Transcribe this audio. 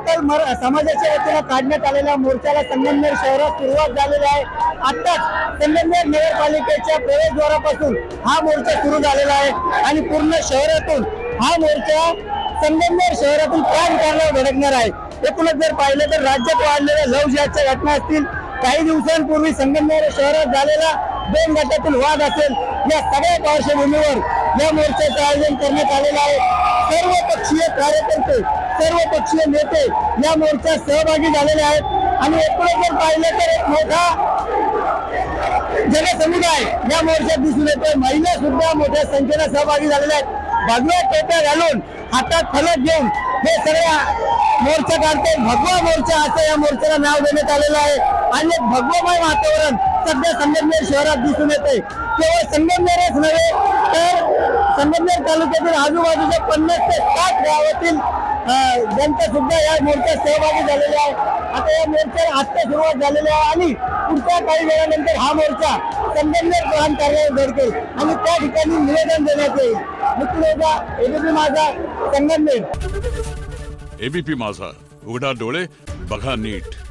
सकल समाजाच्या वतीने काढण्यात आलेल्या मोर्चाला संगमनेर शहरात सुरुवात झालेली आहे। आताच संगमनेर नगरपालिकेच्या प्रवेशद्वारापासून हा मोर्चा सुरू झालेला आहे आणि पूर्ण शहरातून हा मोर्चा संगमनेर शहरातून प्राणकारणावर धडकणार आहे। एकूणच जर पाहिलं तर राज्यात वाढलेल्या लवजिहादच्या घटना असतील, काही दिवसांपूर्वी संगमनेर शहरात झालेला 2 गटातील वाद असेल, या सगळ्या पार्श्वभूमीवर या मोर्चाचे आयोजन करण्यात आलेलं आहे। सर्व पक्षीय कार्यकर्ते, सर्व पक्षीय नेते या मोर्चात सहभागी झालेले आहेत आणि एकूणच जर पाहिलं तर एक मोठा जनसमुदाय या मोर्चात दिसून येतोय। महिला सुद्धा मोठ्या संख्येने सहभागी झालेल्या आहेत। भगव्या टोप्या घालून हातात फलक घेऊन हे सगळ्या मोर्चा काढतात। भगवा मोर्चा असं या मोर्चाला नाव देण्यात आलेलं आहे आणि एक भगवमय वातावरण सध्या संगमनेर शहरात दिसून येते। केवळ संगमनेरच नव्हे तर संगमनेर तालुक्यातील आजूबाजूच्या 50 ते 60 गावातील जनता सुद्धा या मोर्चात सहभागी झालेली आहे। आता या मोर्चाला आत्ता सुरुवात झालेली आहे आणि पुढच्या काही वेळानंतर हा मोर्चा संगमनेर प्रांतावर धडकेल आणि त्या ठिकाणी निवेदन देण्यात येईल। एबीपी माझा, संगमनेर। एबीपी माझा, उघडा डोळे बघा नीट।